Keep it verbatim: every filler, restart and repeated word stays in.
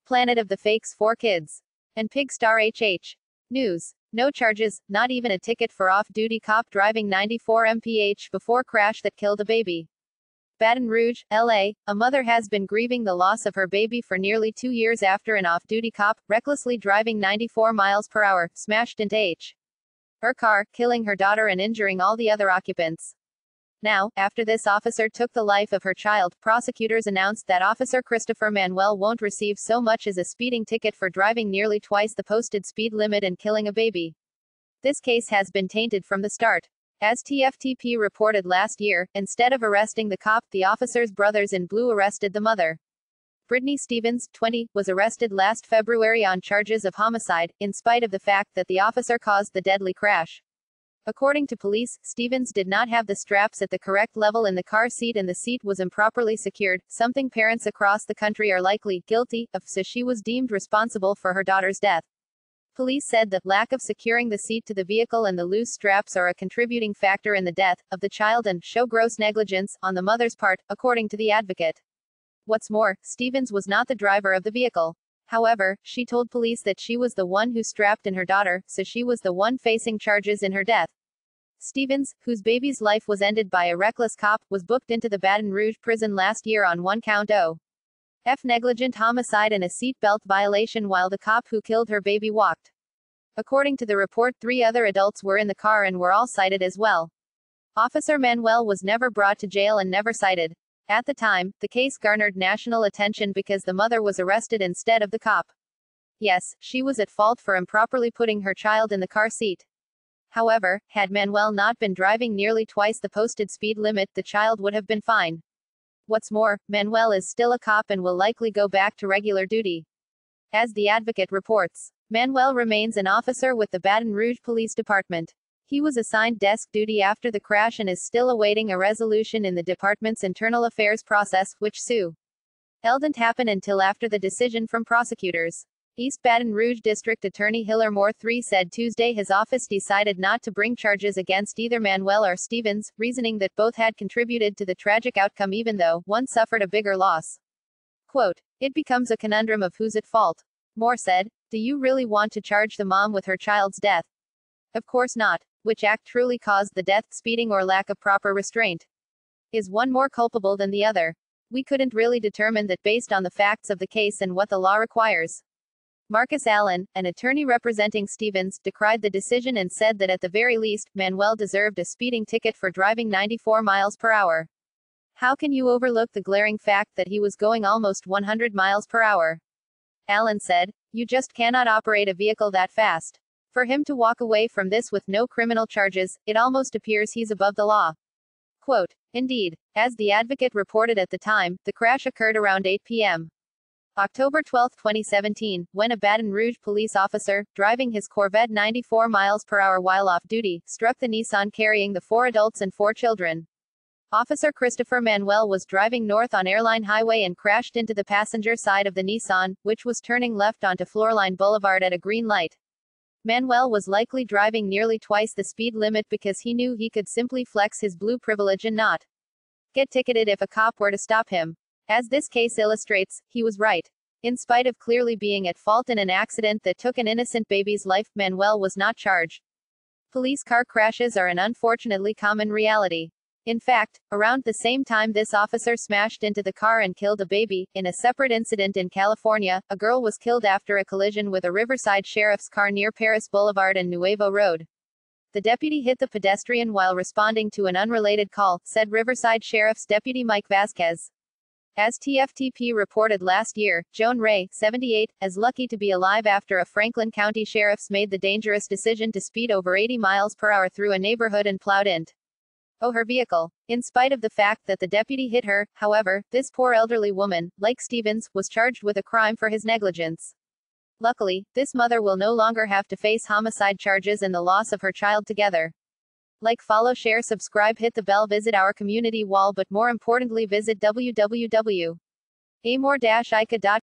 Planet of the Fakes four Kids. And Pigstar H H. News. No charges, not even a ticket for off-duty cop driving ninety-four miles per hour before crash that killed a baby. Baton Rouge, L A, a mother has been grieving the loss of her baby for nearly two years after an off-duty cop, recklessly driving ninety-four miles per hour, smashed into H. her car, killing her daughter and injuring all the other occupants. Now, after this officer took the life of her child, prosecutors announced that Officer Christopher Manuel won't receive so much as a speeding ticket for driving nearly twice the posted speed limit and killing a baby. This case has been tainted from the start. As T F T P reported last year, instead of arresting the cop, the officer's brothers in blue arrested the mother. Brittany Stevens, twenty, was arrested last February on charges of homicide, in spite of the fact that the officer caused the deadly crash. According to police, Stevens did not have the straps at the correct level in the car seat and the seat was improperly secured, something parents across the country are likely guilty of, so she was deemed responsible for her daughter's death. Police said the lack of securing the seat to the vehicle and the loose straps are a contributing factor in the death of the child and show gross negligence on the mother's part, according to the advocate. What's more, Stevens was not the driver of the vehicle. However, she told police that she was the one who strapped in her daughter, so she was the one facing charges in her death. Stevens, whose baby's life was ended by a reckless cop, was booked into the Baton Rouge prison last year on one count of F negligent homicide and a seatbelt violation while the cop who killed her baby walked. According to the report, three other adults were in the car and were all cited as well. Officer Manuel was never brought to jail and never cited. At the time, the case garnered national attention because the mother was arrested instead of the cop. Yes, she was at fault for improperly putting her child in the car seat. However, had Manuel not been driving nearly twice the posted speed limit, the child would have been fine. What's more, Manuel is still a cop and will likely go back to regular duty. As the advocate reports, Manuel remains an officer with the Baton Rouge Police Department. He was assigned desk duty after the crash and is still awaiting a resolution in the department's internal affairs process, which Sue L didn't happen until after the decision from prosecutors. East Baton Rouge District Attorney Hiller Moore the third said Tuesday his office decided not to bring charges against either Manuel or Stevens, reasoning that both had contributed to the tragic outcome even though one suffered a bigger loss. Quote, "It becomes a conundrum of who's at fault." Moore said, "Do you really want to charge the mom with her child's death? Of course not. Which act truly caused the death, speeding or lack of proper restraint? Is one more culpable than the other? We couldn't really determine that based on the facts of the case and what the law requires." Marcus Allen, an attorney representing Stevens, decried the decision and said that at the very least, Manuel deserved a speeding ticket for driving ninety-four miles per hour. How can you overlook the glaring fact that he was going almost one hundred miles per hour? Allen said, "You just cannot operate a vehicle that fast. For him to walk away from this with no criminal charges, it almost appears he's above the law." Quote, "Indeed. As the advocate reported at the time, the crash occurred around eight p m October twelfth, twenty seventeen, when a Baton Rouge police officer, driving his Corvette ninety-four miles per hour while off duty, struck the Nissan carrying the four adults and four children. Officer Christopher Manuel was driving north on Airline Highway and crashed into the passenger side of the Nissan, which was turning left onto Floorline Boulevard at a green light. Manuel was likely driving nearly twice the speed limit because he knew he could simply flex his blue privilege and not get ticketed if a cop were to stop him. As this case illustrates, he was right. In spite of clearly being at fault in an accident that took an innocent baby's life, Manuel was not charged. Police car crashes are an unfortunately common reality. In fact, around the same time this officer smashed into the car and killed a baby, in a separate incident in California, a girl was killed after a collision with a Riverside Sheriff's car near Paris Boulevard and Nuevo Road. The deputy hit the pedestrian while responding to an unrelated call, said Riverside Sheriff's Deputy Mike Vasquez. As T F T P reported last year, Joan Ray, seventy-eight, is lucky to be alive after a Franklin County sheriff's made the dangerous decision to speed over eighty miles per hour through a neighborhood and plowed into oh her vehicle. In spite of the fact that the deputy hit her, however, this poor elderly woman, like Stevens, was charged with a crime for his negligence. Luckily, this mother will no longer have to face homicide charges and the loss of her child together. Like, follow, share, subscribe, hit the bell, visit our community wall, but more importantly visit w w w dot amor dash ica dot com.